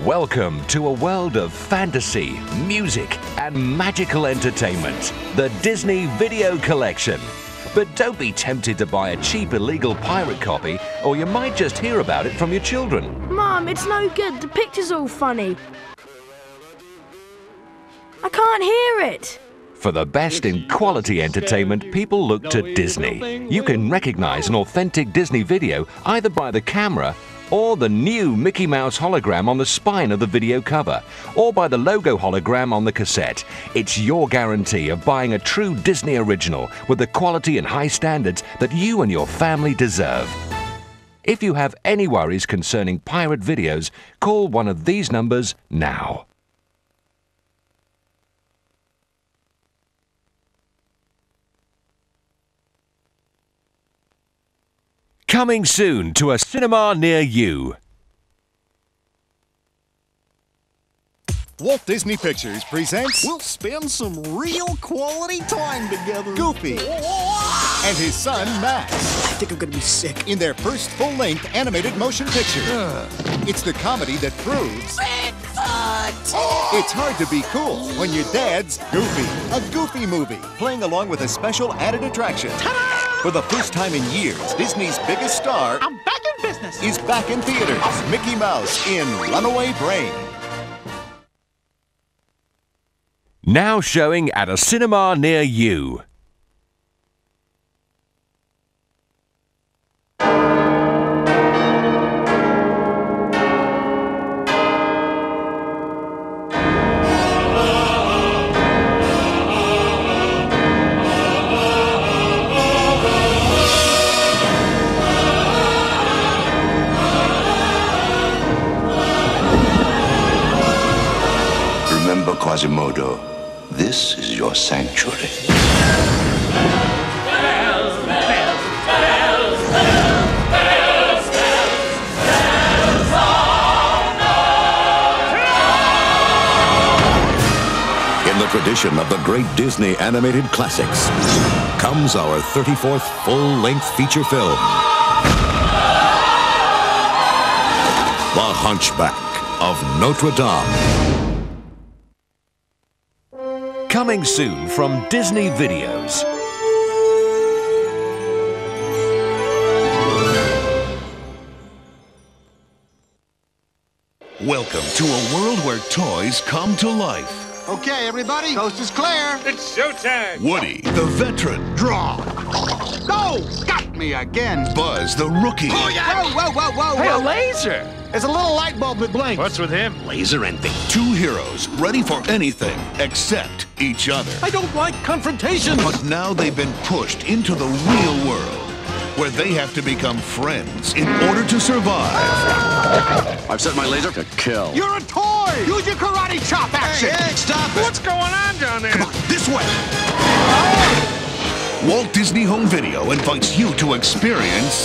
Welcome to a world of fantasy, music, and magical entertainment. The Disney Video Collection. But don't be tempted to buy a cheap illegal pirate copy, or you might just hear about it from your children. Mum, it's no good. The picture's all funny. I can't hear it. For the best in quality entertainment, people look to Disney. You can recognize an authentic Disney video either by the camera or the new Mickey Mouse hologram on the spine of the video cover, or by the logo hologram on the cassette. It's your guarantee of buying a true Disney original with the quality and high standards that you and your family deserve. If you have any worries concerning pirate videos, call one of these numbers now. Coming soon to a cinema near you. Walt Disney Pictures presents We'll spend some real quality time together. Goofy and his son Max I think I'm gonna be sick. in their first full-length animated motion picture. It's the comedy that proves Bigfoot! it's hard to be cool when your dad's Goofy. A Goofy movie playing along with a special added attraction. Ta-da! For the first time in years, Disney's biggest star I'm back in business. is back in theaters. Mickey Mouse in Runaway Brain. Now showing at a cinema near you. Remember, Quasimodo, this is your sanctuary. In the tradition of the great Disney animated classics comes our 34th full-length feature film, The Hunchback of Notre Dame. Coming soon from Disney Videos. Welcome to a world where toys come to life. Okay, everybody, coast is clear. It's showtime! Woody, the veteran. Draw. Go! Got me again. Buzz, the rookie. Oh, yeah. Whoa. Hey, a laser! There's a little light bulb that blinks. What's with him? Laser envy. Two heroes ready for anything except each other. I don't like confrontation. But now they've been pushed into the real world, where they have to become friends in order to survive. I've set my laser to kill. You're a toy. Use your karate chop action. Hey, stop it! What's going on down there? Come on, this way. Walt Disney Home Video invites you to experience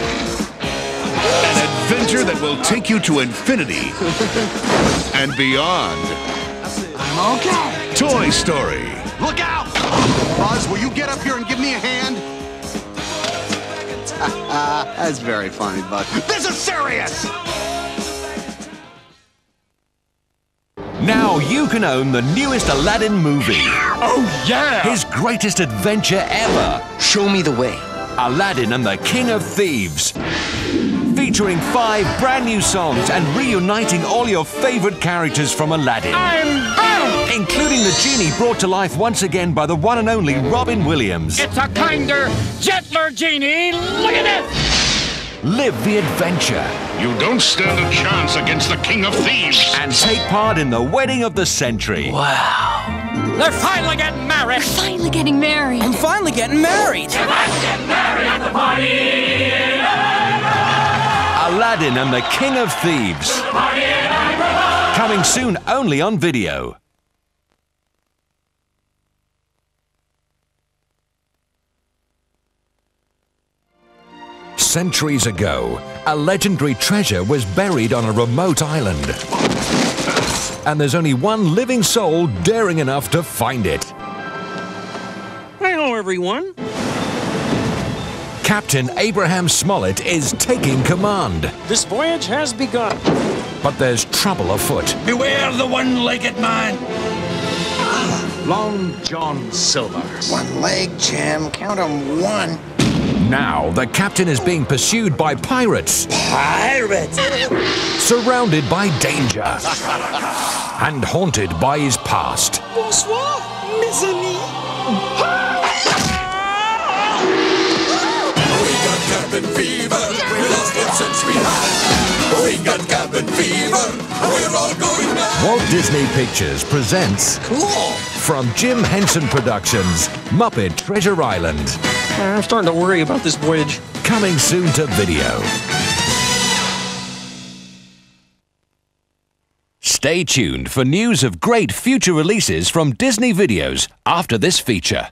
an adventure that will take you to infinity and beyond. I'm okay. Toy Story. Look out! Buzz, will you get up here and give me a hand? That's very funny, Bud. This is serious! Now you can own the newest Aladdin movie. Oh, yeah! His greatest adventure ever. Show me the way. Aladdin and the King of Thieves. Featuring 5 brand new songs and reuniting all your favorite characters from Aladdin. I'm back! Including the genie brought to life once again by the one and only Robin Williams. It's a kinder, gentler genie. Look at this! Live the adventure You don't stand a chance against the King of Thieves. and take part in the wedding of the century. Wow. They're finally getting married. Finally getting married. I'm finally getting married. Aladdin and the King of Thieves. Coming soon only on video. Centuries ago, a legendary treasure was buried on a remote island. And there's only one living soul daring enough to find it. Hello, everyone. Captain Abraham Smollett is taking command. This voyage has begun. But there's trouble afoot. Beware the one-legged man. Long John Silver. One leg, Jim. Count 'em 1. Now the captain is being pursued by pirates. Pirates! Surrounded by danger. And haunted by his past. Bonsoir, mes amis. We got cabin fever. We lost it since we had. We got cabin fever. We're all going mad. Walt Disney Pictures presents... Cool. From Jim Henson Productions, Muppet Treasure Island. I'm starting to worry about this voyage. Coming soon to video. Stay tuned for news of great future releases from Disney Videos after this feature.